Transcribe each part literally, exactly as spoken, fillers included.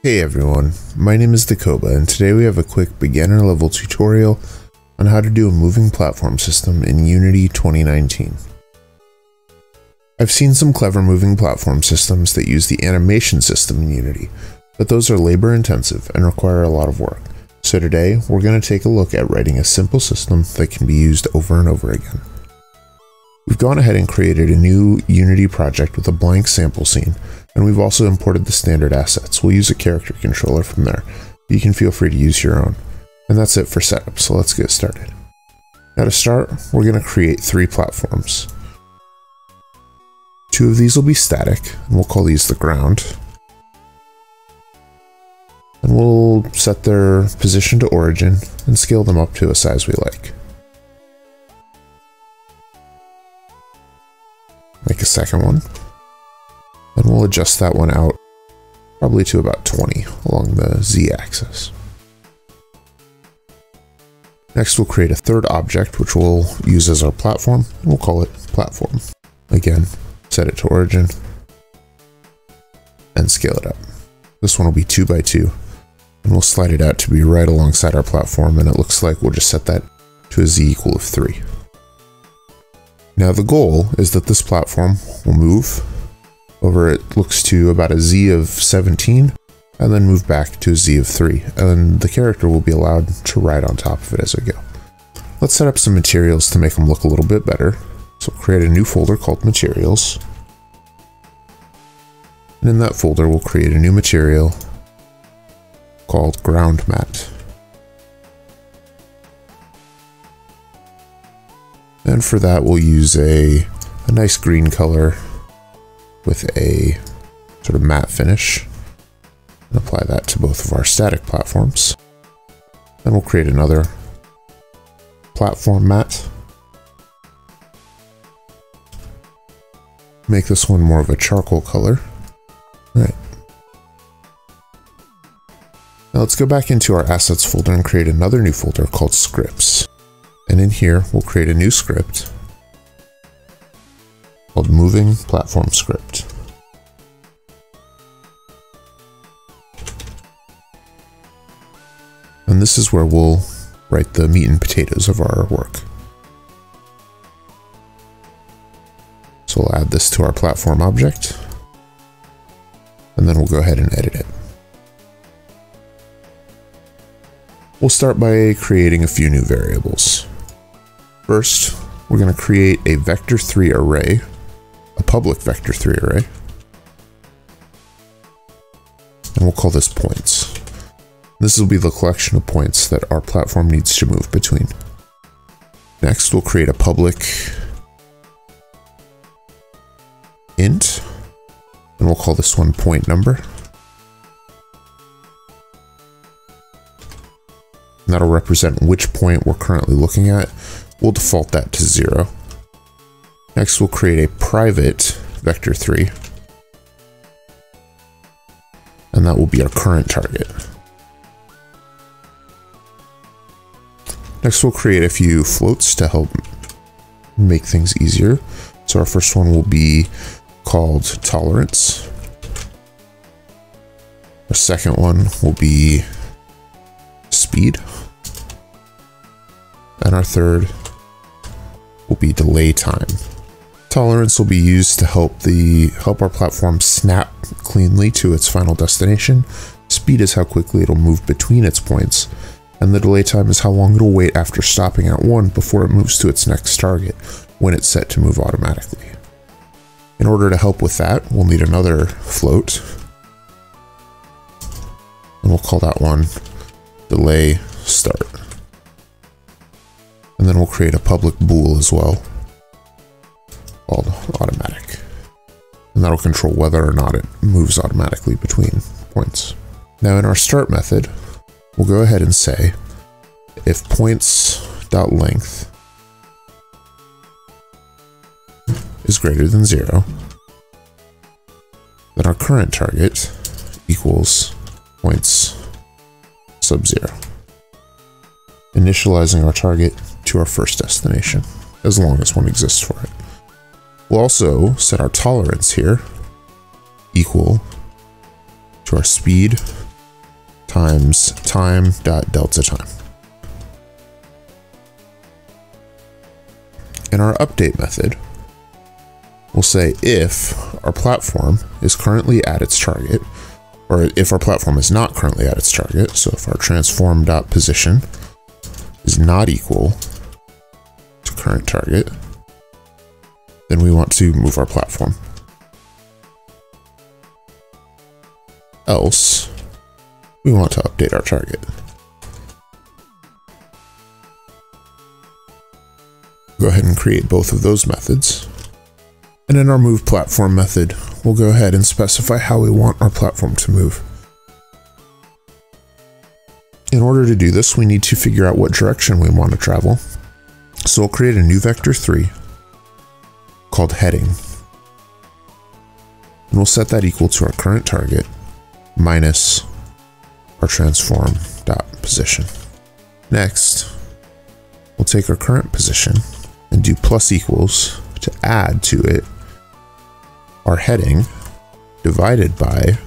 Hey everyone, my name is Dakoba, and today we have a quick beginner level tutorial on how to do a moving platform system in Unity twenty nineteen. I've seen some clever moving platform systems that use the animation system in Unity, but those are labor intensive and require a lot of work. So today, we're going to take a look at writing a simple system that can be used over and over again. We've gone ahead and created a new Unity project with a blank sample scene, and we've also imported the standard assets. We'll use a character controller from there. You can feel free to use your own. And that's it for setup, so let's get started. Now to start, we're going to create three platforms. Two of these will be static, and we'll call these the ground. And we'll set their position to origin and scale them up to a size we like. Make a second one. And we'll adjust that one out probably to about twenty along the Z-axis. Next, we'll create a third object, which we'll use as our platform, and we'll call it platform. Again, set it to origin and scale it up. This one will be two by two, and we'll slide it out to be right alongside our platform, and it looks like we'll just set that to a Z equal of three. Now the goal is that this platform will move over, it looks to about a Z of seventeen, and then move back to a Z of three, and the character will be allowed to ride on top of it as we go. Let's set up some materials to make them look a little bit better. So create a new folder called materials, and in that folder we'll create a new material called ground mat. And for that we'll use a, a nice green color with a sort of matte finish, and apply that to both of our static platforms. Then we'll create another platform mat. Make this one more of a charcoal color. All right. Now let's go back into our assets folder and create another new folder called scripts. And in here, we'll create a new script called moving platform script. And this is where we'll write the meat and potatoes of our work. So we'll add this to our platform object, and then we'll go ahead and edit it. We'll start by creating a few new variables. First, we're going to create a vector three array, a public vector three array, and we'll call this points. This will be the collection of points that our platform needs to move between. Next, we'll create a public int, and we'll call this one point number. And that'll represent which point we're currently looking at. We'll default that to zero. Next, we'll create a private vector three, and that will be our current target. Next, we'll create a few floats to help make things easier. So our first one will be called tolerance. Our second one will be speed. And our third will be delay time. Tolerance will be used to help the help our platform snap cleanly to its final destination. Speed is how quickly it'll move between its points. And the delay time is how long it'll wait after stopping at one before it moves to its next target when it's set to move automatically. In order to help with that, we'll need another float. And we'll call that one delay start. And then we'll create a public bool as well called automatic. And that'll control whether or not it moves automatically between points. Now in our start method, we'll go ahead and say if points.length is greater than zero, then our current target equals points sub zero, initializing our target to our first destination, as long as one exists for it. We'll also set our tolerance here equal to our speed times time dot delta time. In our update method, we'll say if our platform is currently at its target, or if our platform is not currently at its target, so if our transform.position is not equal to current target, then we want to move our platform. Else, we want to update our target. Go ahead and create both of those methods. And in our move platform method, we'll go ahead and specify how we want our platform to move. In order to do this, we need to figure out what direction we want to travel. So we'll create a new vector three called heading. And we'll set that equal to our current target minus our transform dot position. Next, we'll take our current position and do plus equals to add to it our heading divided by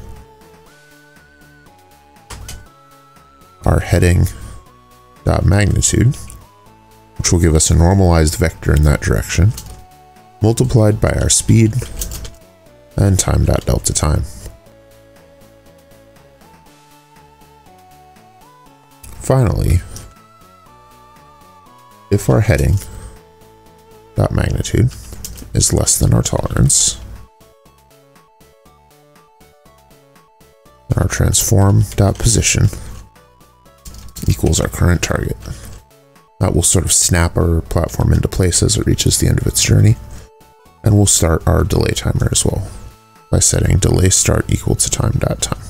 our heading dot magnitude, which will give us a normalized vector in that direction, multiplied by our speed and time dot delta time. Finally, if our heading dot magnitude is less than our tolerance, and our transform dot position equals our current target, that will sort of snap our platform into place as it reaches the end of its journey. And we'll start our delay timer as well by setting delay start equal to time dot time.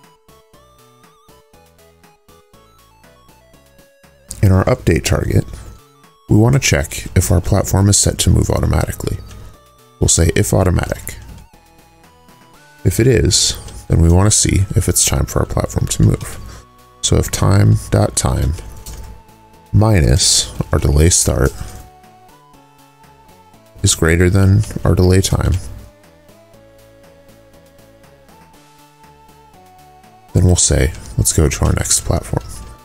In our update target, we want to check if our platform is set to move automatically. We'll say if automatic. If it is, then we want to see if it's time for our platform to move. So if time dot time minus our delay start is greater than our delay time, then we'll say, let's go to our next platform.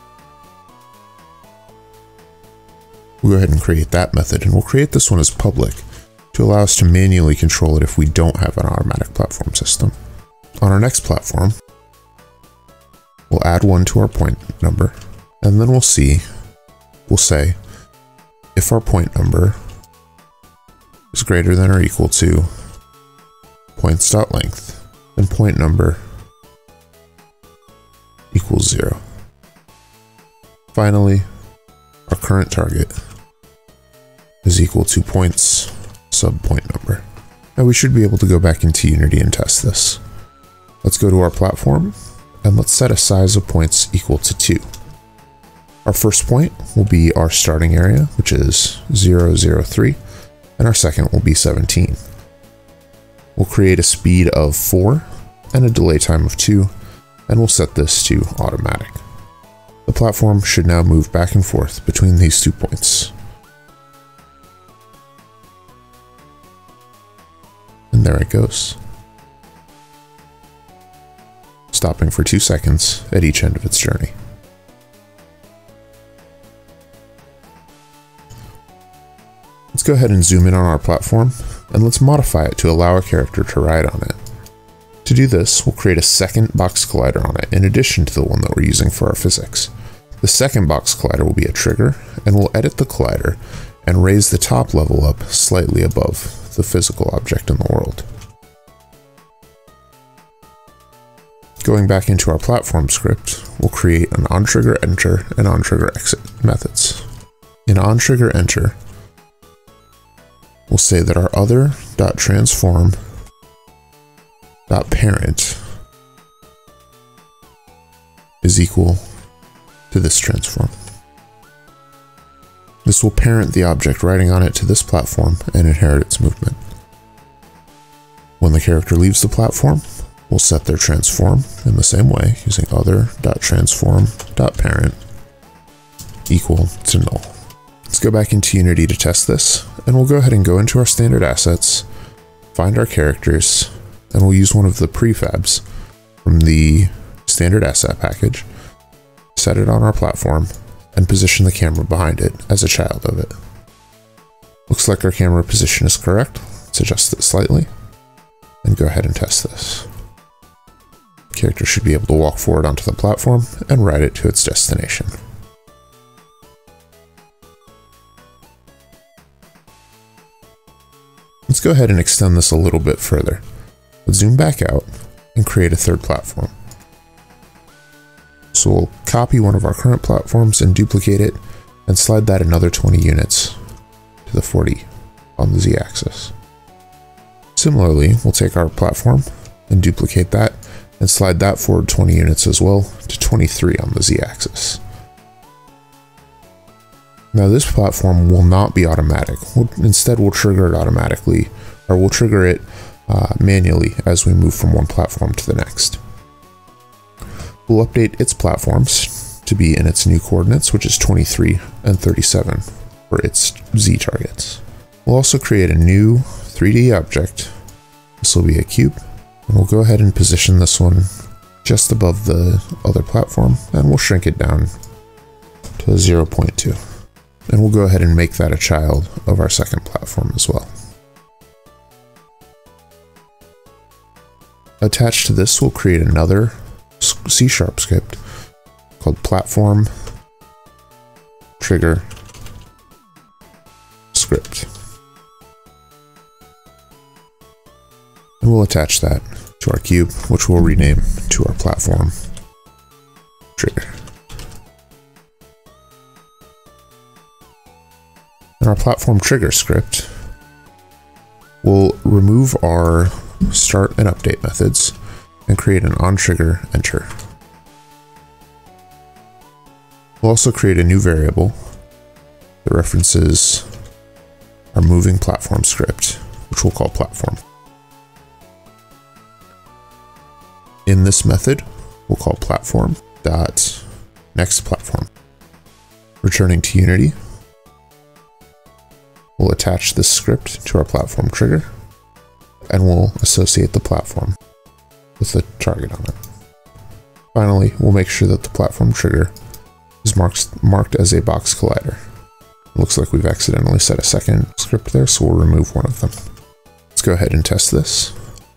We'll go ahead and create that method, and we'll create this one as public to allow us to manually control it if we don't have an automatic platform system. On our next platform, we'll add one to our point number, and then we'll see, we'll say, if our point number is greater than or equal to points.length, then point number equals zero. Finally, our current target is equal to points sub point number. Now we should be able to go back into Unity and test this. Let's go to our platform and let's set a size of points equal to two. Our first point will be our starting area, which is zero, zero, three, and our second will be seventeen. We'll create a speed of four and a delay time of two, and we'll set this to automatic. The platform should now move back and forth between these two points. And there it goes, stopping for two seconds at each end of its journey. Let's go ahead and zoom in on our platform, and let's modify it to allow a character to ride on it. To do this, we'll create a second box collider on it in addition to the one that we're using for our physics. The second box collider will be a trigger, and we'll edit the collider and raise the top level up slightly above the physical object in the world. Going back into our platform script, we'll create an onTrigger enter and onTrigger exit methods. In onTrigger enter, we'll say that our other.transform.parent is equal to this transform. This will parent the object riding on it to this platform and inherit its movement. When the character leaves the platform, we'll set their transform in the same way using other.transform.parent equal to null. Let's go back into Unity to test this, and we'll go ahead and go into our standard assets, find our characters, and we'll use one of the prefabs from the standard asset package set it on our platform, and position the camera behind it as a child of it. Looks like our camera position is correct. Let's adjust it slightly and go ahead and test this. The character should be able to walk forward onto the platform and ride it to its destination. Let's go ahead and extend this a little bit further. Let's zoom back out and create a third platform. So we'll copy one of our current platforms and duplicate it and slide that another twenty units to the forty on the Z-axis. Similarly, we'll take our platform and duplicate that and slide that forward twenty units as well to twenty-three on the Z-axis. Now this platform will not be automatic. We'll, instead, we'll trigger it automatically, or we'll trigger it uh, manually as we move from one platform to the next. We'll update its platforms to be in its new coordinates, which is twenty-three and thirty-seven for its Z targets. We'll also create a new three D object. This will be a cube, and we'll go ahead and position this one just above the other platform, and we'll shrink it down to zero point two. And we'll go ahead and make that a child of our second platform as well. Attached to this, we'll create another C sharp script called platform trigger script. And we'll attach that to our cube, which we'll rename to our platform trigger. In our platform trigger script, we'll remove our start and update methods and create an onTrigger enter. We'll also create a new variable that references our moving platform script, which we'll call platform. In this method, we'll call platform dot next platform. Returning to Unity, we'll attach this script to our platform trigger, and we'll associate the platform with the target on it. Finally, we'll make sure that the platform trigger is marked, marked as a box collider. It looks like we've accidentally set a second script there, so we'll remove one of them. Let's go ahead and test this.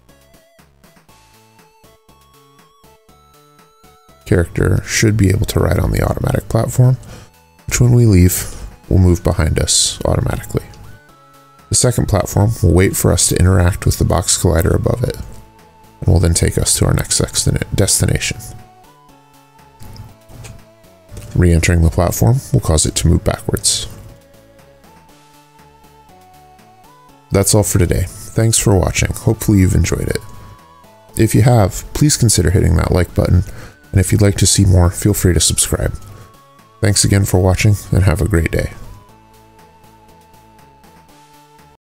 Character should be able to ride on the automatic platform, which when we leave, will move behind us automatically. The second platform will wait for us to interact with the box collider above it, and will then take us to our next destination. Re-entering the platform will cause it to move backwards. That's all for today. Thanks for watching. Hopefully you've enjoyed it. If you have, please consider hitting that like button, and if you'd like to see more, feel free to subscribe. Thanks again for watching, and have a great day.